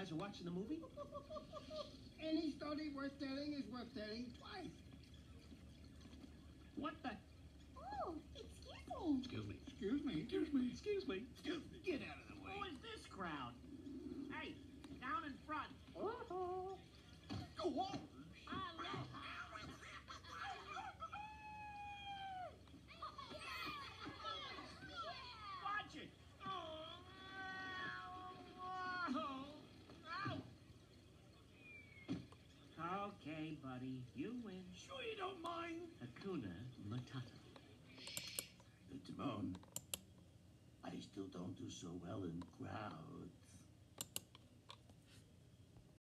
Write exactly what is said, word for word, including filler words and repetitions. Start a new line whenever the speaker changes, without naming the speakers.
guys are watching the movie?
Any story worth telling is worth telling twice.
What the?
Oh, excuse me.
Excuse me.
Excuse me.
Excuse me.
Excuse me. Excuse me. Get out of the way.
Who is this crowd? Hey, down in front.
Go on.
Hello. Watch it. Oh. Okay, buddy, you win.
Sure you don't mind?
Hakuna Matata.
Shh. Timon, I still don't do so well in crowds.